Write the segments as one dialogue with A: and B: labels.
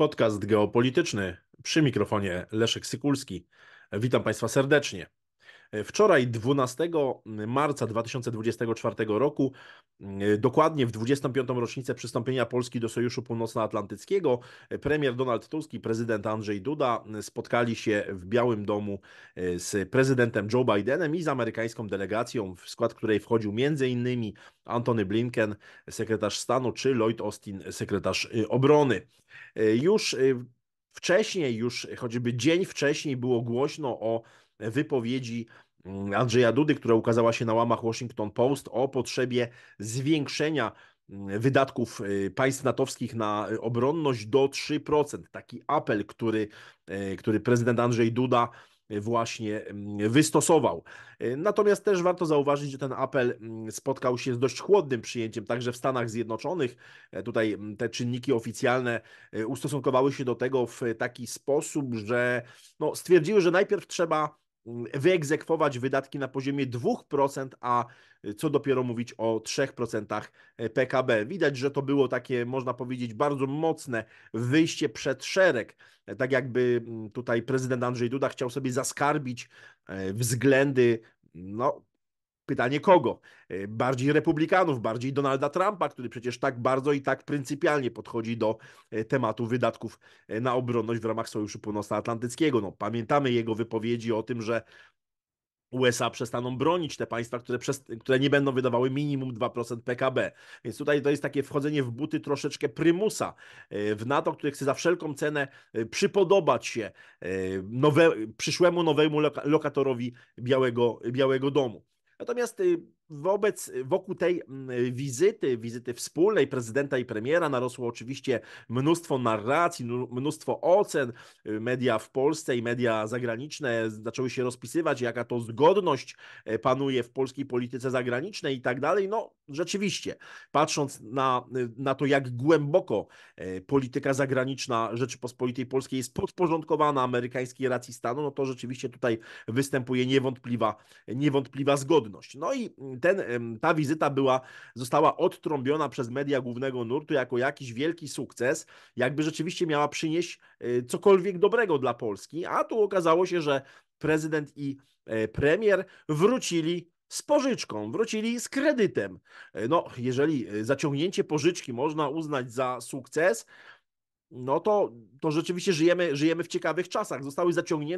A: Podcast geopolityczny przy mikrofonie Leszek Sykulski. Witam Państwa serdecznie. Wczoraj, 12 marca 2024 roku, dokładnie w 25. rocznicę przystąpienia Polski do Sojuszu Północnoatlantyckiego, premier Donald Tusk i prezydent Andrzej Duda spotkali się w Białym Domu z prezydentem Joe Bidenem i z amerykańską delegacją, w skład której wchodził m.in. Antony Blinken, sekretarz stanu, czy Lloyd Austin, sekretarz obrony. Już wcześniej, już choćby dzień wcześniej było głośno o wypowiedzi Andrzeja Dudy, która ukazała się na łamach Washington Post, o potrzebie zwiększenia wydatków państw natowskich na obronność do 3%. Taki apel, który prezydent Andrzej Duda właśnie wystosował. Natomiast też warto zauważyć, że ten apel spotkał się z dość chłodnym przyjęciem także w Stanach Zjednoczonych. Tutaj te czynniki oficjalne ustosunkowały się do tego w taki sposób, że stwierdziły, że najpierw trzeba wyegzekwować wydatki na poziomie 2%, a co dopiero mówić o 3% PKB. Widać, że to było takie, można powiedzieć, bardzo mocne wyjście przed szereg. Tak jakby tutaj prezydent Andrzej Duda chciał sobie zaskarbić względy, pytanie kogo? Bardziej republikanów, bardziej Donalda Trumpa, który przecież tak bardzo i tak pryncypialnie podchodzi do tematu wydatków na obronność w ramach Sojuszu Północnoatlantyckiego. Pamiętamy jego wypowiedzi o tym, że USA przestaną bronić te państwa, które nie będą wydawały minimum 2% PKB. Więc tutaj to jest takie wchodzenie w buty troszeczkę prymusa w NATO, który chce za wszelką cenę przypodobać się przyszłemu nowemu lokatorowi Białego Domu. Natomiast wokół tej wizyty wspólnej prezydenta i premiera narosło oczywiście mnóstwo narracji, mnóstwo ocen. Media w Polsce i media zagraniczne zaczęły się rozpisywać, jaka to zgodność panuje w polskiej polityce zagranicznej i tak dalej. Rzeczywiście, patrząc na to, jak głęboko polityka zagraniczna Rzeczypospolitej Polskiej jest podporządkowana amerykańskiej racji stanu, to rzeczywiście tutaj występuje niewątpliwa zgodność. I ta wizyta została odtrąbiona przez media głównego nurtu jako jakiś wielki sukces, jakby rzeczywiście miała przynieść cokolwiek dobrego dla Polski, a tu okazało się, że prezydent i premier wrócili z pożyczką, wrócili z kredytem. Jeżeli zaciągnięcie pożyczki można uznać za sukces, to rzeczywiście żyjemy w ciekawych czasach. Została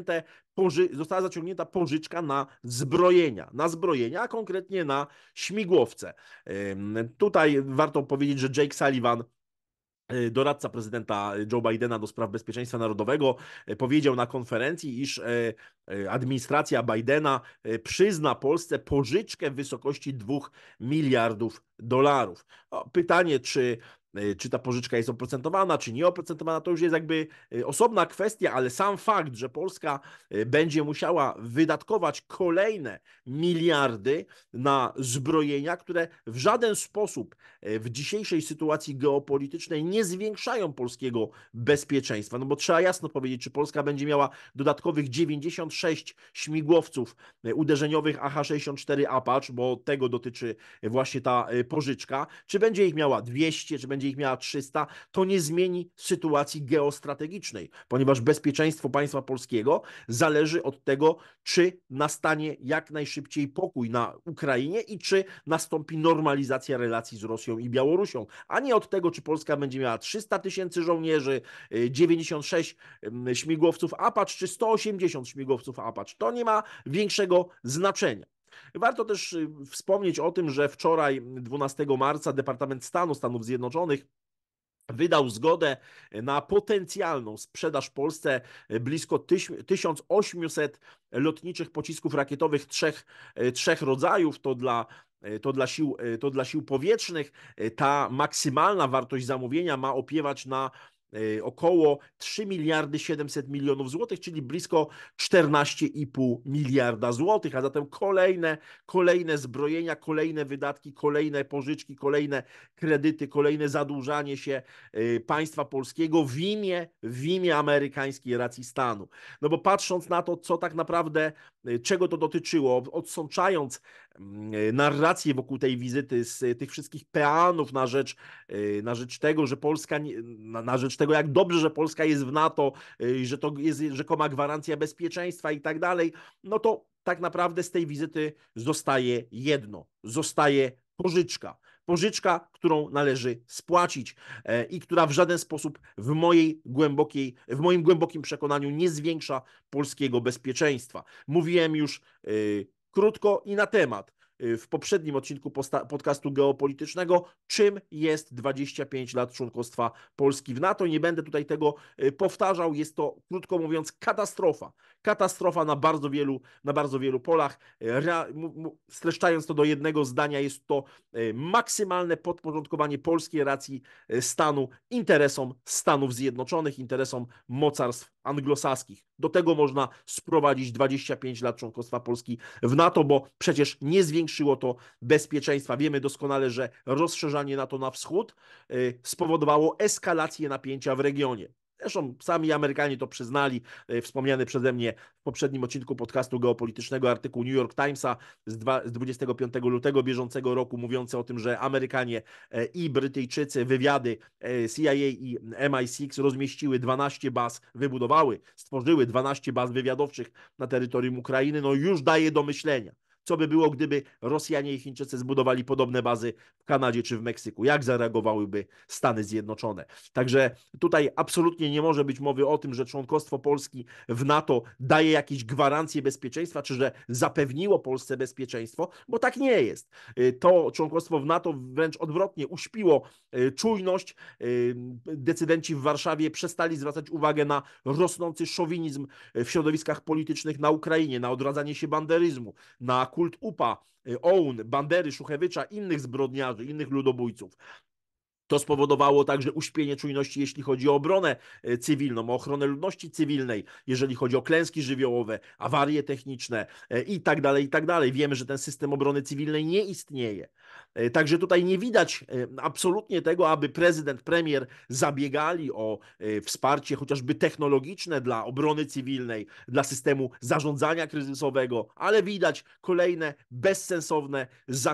A: zaciągnięta pożyczka na zbrojenia, a konkretnie na śmigłowce. Tutaj warto powiedzieć, że Jake Sullivan, doradca prezydenta Joe Bidena do spraw bezpieczeństwa narodowego, powiedział na konferencji, iż administracja Bidena przyzna Polsce pożyczkę w wysokości $2 miliardów. Pytanie, czy ta pożyczka jest oprocentowana, czy nieoprocentowana, to już jest jakby osobna kwestia, ale sam fakt, że Polska będzie musiała wydatkować kolejne miliardy na zbrojenia, które w żaden sposób w dzisiejszej sytuacji geopolitycznej nie zwiększają polskiego bezpieczeństwa. Bo trzeba jasno powiedzieć, czy Polska będzie miała dodatkowych 96 śmigłowców uderzeniowych AH-64 Apache, bo tego dotyczy właśnie ta pożyczka, czy będzie ich miała 200, czy będzie ich miała 300, to nie zmieni sytuacji geostrategicznej, ponieważ bezpieczeństwo państwa polskiego zależy od tego, czy nastanie jak najszybciej pokój na Ukrainie i czy nastąpi normalizacja relacji z Rosją i Białorusią, a nie od tego, czy Polska będzie miała 300 000 żołnierzy, 96 śmigłowców Apache, czy 180 śmigłowców Apache. To nie ma większego znaczenia. Warto też wspomnieć o tym, że wczoraj, 12 marca, Departament Stanu Stanów Zjednoczonych wydał zgodę na potencjalną sprzedaż Polsce blisko 1800 lotniczych pocisków rakietowych trzech rodzajów. To dla sił powietrznych. Ta maksymalna wartość zamówienia ma opiewać na około 3 miliardy 700 milionów złotych, czyli blisko 14,5 miliarda złotych, a zatem kolejne zbrojenia, kolejne wydatki, kolejne pożyczki, kolejne kredyty, kolejne zadłużanie się państwa polskiego w imię amerykańskiej racji stanu. Bo patrząc na to, co tak naprawdę, czego to dotyczyło, odsączając narrację wokół tej wizyty, z tych wszystkich peanów na rzecz tego, że Polska, na rzecz tego, jak dobrze, że Polska jest w NATO, że to jest rzekoma gwarancja bezpieczeństwa i tak dalej, no to tak naprawdę z tej wizyty zostaje jedno, zostaje pożyczka. Pożyczka, którą należy spłacić i która w żaden sposób w moim głębokim przekonaniu nie zwiększa polskiego bezpieczeństwa. Mówiłem już krótko i na temat w poprzednim odcinku podcastu geopolitycznego, czym jest 25 lat członkostwa Polski w NATO. Nie będę tutaj tego powtarzał. Jest to, krótko mówiąc, katastrofa. Katastrofa na bardzo wielu polach. Streszczając to do jednego zdania, jest to maksymalne podporządkowanie polskiej racji stanu interesom Stanów Zjednoczonych, interesom mocarstw anglosaskich. Do tego można sprowadzić 25 lat członkostwa Polski w NATO, bo przecież nie zwiększyło to bezpieczeństwa. Wiemy doskonale, że rozszerzanie NATO na wschód spowodowało eskalację napięcia w regionie. Zresztą sami Amerykanie to przyznali. Wspomniany przeze mnie w poprzednim odcinku podcastu geopolitycznego artykuł New York Timesa z 25 lutego bieżącego roku, mówiący o tym, że Amerykanie i Brytyjczycy, wywiady CIA i MI6 rozmieściły 12 baz, stworzyły 12 baz wywiadowczych na terytorium Ukrainy, no już daje do myślenia. Co by było, gdyby Rosjanie i Chińczycy zbudowali podobne bazy w Kanadzie czy w Meksyku? Jak zareagowałyby Stany Zjednoczone? Także tutaj absolutnie nie może być mowy o tym, że członkostwo Polski w NATO daje jakieś gwarancje bezpieczeństwa, czy że zapewniło Polsce bezpieczeństwo, bo tak nie jest. To członkostwo w NATO wręcz odwrotnie uśpiło czujność. Decydenci w Warszawie przestali zwracać uwagę na rosnący szowinizm w środowiskach politycznych na Ukrainie, na odradzanie się banderyzmu, na kult UPA, OUN, Bandery, Szuchewycza, innych zbrodniarzy, innych ludobójców. To spowodowało także uśpienie czujności, jeśli chodzi o obronę cywilną, o ochronę ludności cywilnej, jeżeli chodzi o klęski żywiołowe, awarie techniczne i tak dalej, i tak dalej. Wiemy, że ten system obrony cywilnej nie istnieje. Także tutaj nie widać absolutnie tego, aby prezydent, premier zabiegali o wsparcie chociażby technologiczne dla obrony cywilnej, dla systemu zarządzania kryzysowego, ale widać kolejne bezsensowne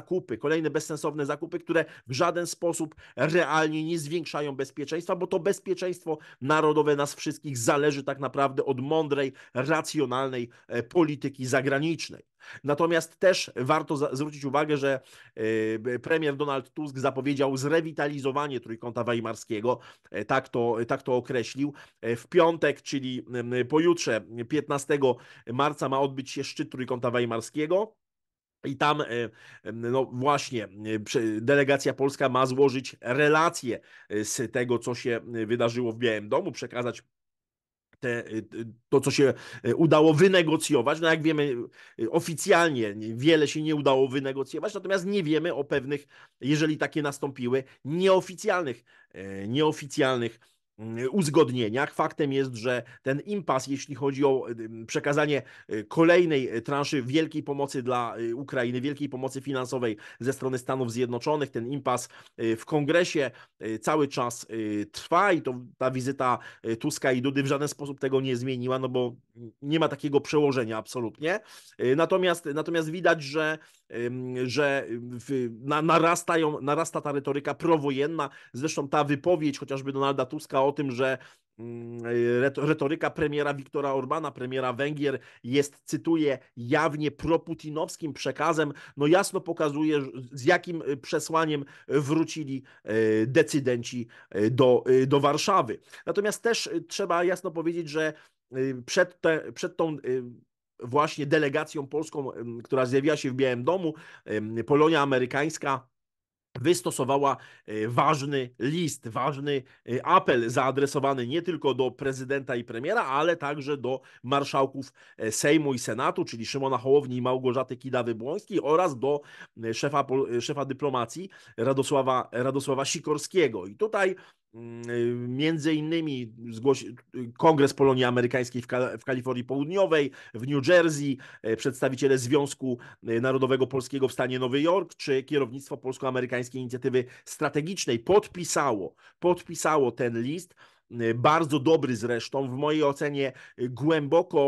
A: zakupy, które w żaden sposób realnie nie zwiększają bezpieczeństwa, bo to bezpieczeństwo narodowe nas wszystkich zależy tak naprawdę od mądrej, racjonalnej polityki zagranicznej. Natomiast też warto zwrócić uwagę, że premier Donald Tusk zapowiedział zrewitalizowanie Trójkąta Weimarskiego, tak to określił. W piątek, czyli pojutrze, 15 marca, ma odbyć się szczyt Trójkąta Weimarskiego. I tam, no właśnie, delegacja polska ma złożyć relacje z tego, co się wydarzyło w Białym Domu, przekazać to, co się udało wynegocjować. No jak wiemy, oficjalnie wiele się nie udało wynegocjować, natomiast nie wiemy o pewnych, jeżeli takie nastąpiły, nieoficjalnych uzgodnieniach. Faktem jest, że ten impas, jeśli chodzi o przekazanie kolejnej transzy wielkiej pomocy dla Ukrainy, wielkiej pomocy finansowej ze strony Stanów Zjednoczonych, ten impas w Kongresie cały czas trwa i ta wizyta Tuska i Dudy w żaden sposób tego nie zmieniła, no bo nie ma takiego przełożenia absolutnie. Natomiast widać, że narasta ta retoryka prowojenna. Zresztą ta wypowiedź chociażby Donalda Tuska o tym, że retoryka premiera Viktora Orbana, premiera Węgier jest, cytuję, jawnie proputinowskim przekazem, no jasno pokazuje, z jakim przesłaniem wrócili decydenci do Warszawy. Natomiast też trzeba jasno powiedzieć, że przed tą właśnie delegacją polską, która zjawiła się w Białym Domu, Polonia amerykańska wystosowała ważny list, ważny apel zaadresowany nie tylko do prezydenta i premiera, ale także do marszałków Sejmu i Senatu, czyli Szymona Hołowni i Małgorzaty Kidawy-Błońskiej, oraz do szefa dyplomacji Radosława Sikorskiego. I tutaj między innymi Kongres Polonii Amerykańskiej w Kalifornii Południowej, w New Jersey, przedstawiciele Związku Narodowego Polskiego w stanie Nowy Jork, czy kierownictwo Polsko-Amerykańskiej Inicjatywy Strategicznej podpisało ten list, bardzo dobry zresztą, w mojej ocenie głęboko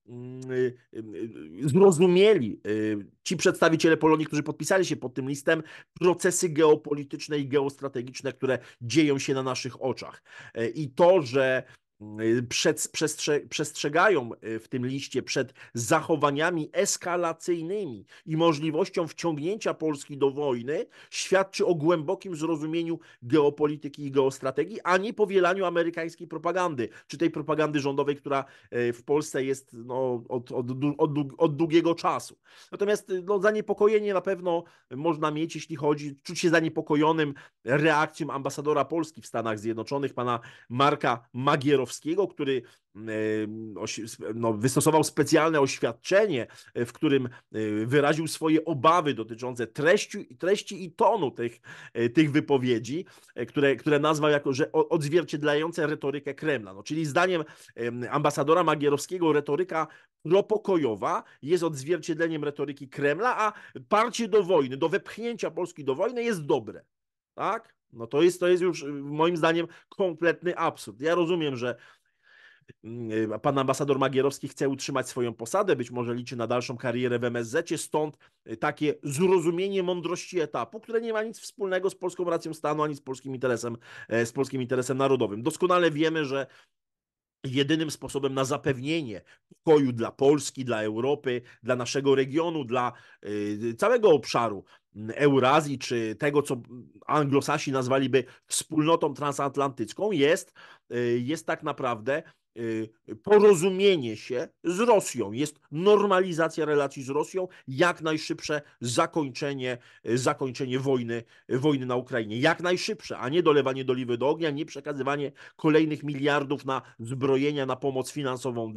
A: zrozumieli ci przedstawiciele Polonii, którzy podpisali się pod tym listem, procesy geopolityczne i geostrategiczne, które dzieją się na naszych oczach. I to, że przestrzegają w tym liście przed zachowaniami eskalacyjnymi i możliwością wciągnięcia Polski do wojny, świadczy o głębokim zrozumieniu geopolityki i geostrategii, a nie powielaniu amerykańskiej propagandy, czy tej propagandy rządowej, która w Polsce jest no, od długiego czasu. Natomiast no, zaniepokojenie na pewno można mieć, jeśli chodzi, czuć się zaniepokojonym reakcją ambasadora Polski w Stanach Zjednoczonych, pana Marka Magierowskiego, który no, wystosował specjalne oświadczenie, w którym wyraził swoje obawy dotyczące treści i tonu tych wypowiedzi, które nazwał jako że odzwierciedlające retorykę Kremla. No, czyli zdaniem ambasadora Magierowskiego retoryka propokojowa jest odzwierciedleniem retoryki Kremla, a parcie do wojny, do wepchnięcia Polski do wojny jest dobre. Tak? No to jest już moim zdaniem kompletny absurd. Ja rozumiem, że pan ambasador Magierowski chce utrzymać swoją posadę, być może liczy na dalszą karierę w MSZ, stąd takie zrozumienie mądrości etapu, które nie ma nic wspólnego z polską racją stanu, ani z polskim interesem narodowym. Doskonale wiemy, że jedynym sposobem na zapewnienie pokoju dla Polski, dla Europy, dla naszego regionu, dla całego obszaru Eurazji, czy tego, co anglosasi nazwaliby wspólnotą transatlantycką, jest tak naprawdę porozumienie się z Rosją, jest normalizacja relacji z Rosją, jak najszybsze zakończenie wojny na Ukrainie. Jak najszybsze, a nie dolewanie oliwy do ognia, nie przekazywanie kolejnych miliardów na zbrojenia, na pomoc finansową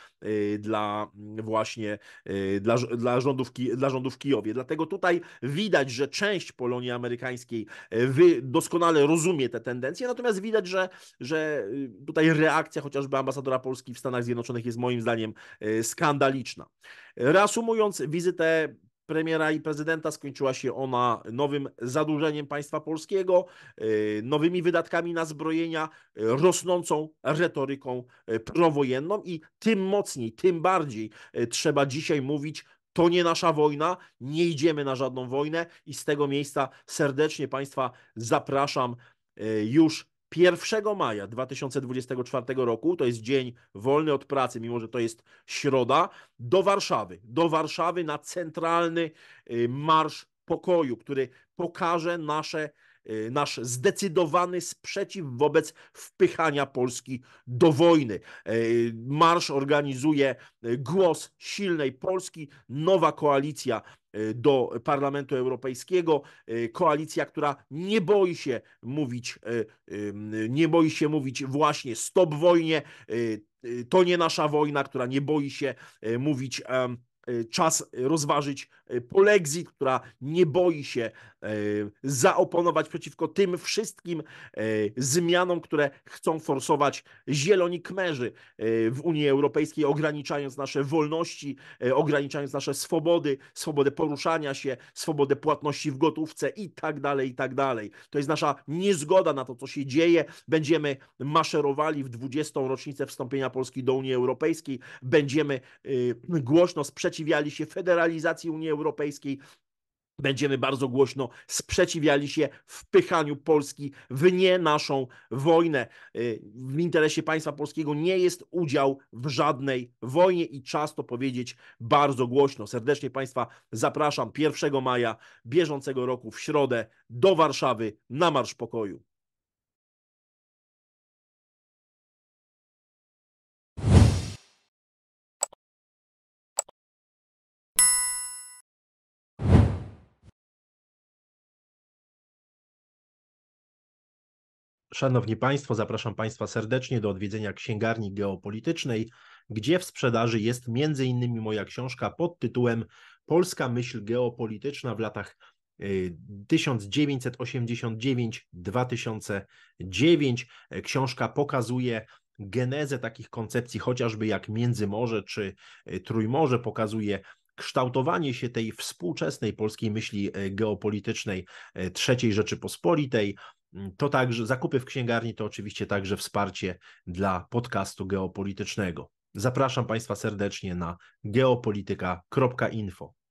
A: dla rządu w Kijowie. Dlatego tutaj widać, że część Polonii amerykańskiej doskonale rozumie te tendencje, natomiast widać, że tutaj reakcja chociażby ambasadora Polski w Stanach Zjednoczonych jest moim zdaniem skandaliczna. Reasumując, wizytę premiera i prezydenta skończyła się ona nowym zadłużeniem państwa polskiego, nowymi wydatkami na zbrojenia, rosnącą retoryką prowojenną i tym mocniej, tym bardziej trzeba dzisiaj mówić: to nie nasza wojna, nie idziemy na żadną wojnę i z tego miejsca serdecznie państwa zapraszam już 1 maja 2024 roku, to jest dzień wolny od pracy, mimo że to jest środa, do Warszawy na centralny Marsz Pokoju, który pokaże nasz zdecydowany sprzeciw wobec wpychania Polski do wojny. Marsz organizuje Głos Silnej Polski, nowa koalicja do Parlamentu Europejskiego, koalicja, która nie boi się mówić właśnie stop wojnie, to nie nasza wojna, która nie boi się mówić czas rozważyć polexit, która nie boi się zaoponować przeciwko tym wszystkim zmianom, które chcą forsować zieloni kmerzy w Unii Europejskiej, ograniczając nasze wolności, ograniczając nasze swobodę poruszania się, swobodę płatności w gotówce i tak dalej, i tak dalej. To jest nasza niezgoda na to, co się dzieje. Będziemy maszerowali w 20. rocznicę wstąpienia Polski do Unii Europejskiej. Będziemy głośno sprzeciwiali się federalizacji Unii Europejskiej. Będziemy bardzo głośno sprzeciwiali się wpychaniu Polski w nie naszą wojnę. W interesie państwa polskiego nie jest udział w żadnej wojnie i czas to powiedzieć bardzo głośno. Serdecznie państwa zapraszam 1 maja bieżącego roku w środę do Warszawy na Marsz Pokoju. Szanowni Państwo, zapraszam Państwa serdecznie do odwiedzenia księgarni geopolitycznej, gdzie w sprzedaży jest m.in. moja książka pod tytułem Polska myśl geopolityczna w latach 1989-2009. Książka pokazuje genezę takich koncepcji, chociażby jak Międzymorze czy Trójmorze, pokazuje kształtowanie się tej współczesnej polskiej myśli geopolitycznej III Rzeczypospolitej. To także zakupy w księgarni, to oczywiście także wsparcie dla podcastu geopolitycznego. Zapraszam Państwa serdecznie na geopolityka.info.